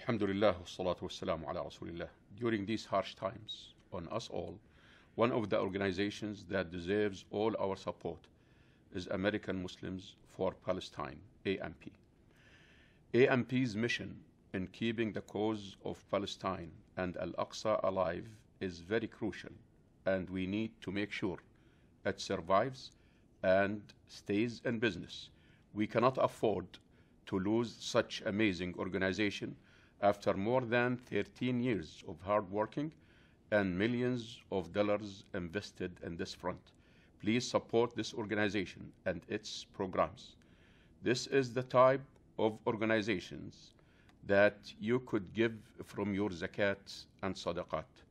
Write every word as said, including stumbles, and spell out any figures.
Alhamdulillah, wassalatu wassalamu ala Rasulillah. During these harsh times on us all, one of the organizations that deserves all our support is American Muslims for Palestine, A M P. A M P's mission in keeping the cause of Palestine and Al-Aqsa alive is very crucial, and we need to make sure it survives and stays in business. We cannot afford to lose such amazing organization after more than thirteen years of hard working and millions of dollars invested in this front. Please support this organization and its programs. This is the type of organizations that you could give from your zakat and sadaqat.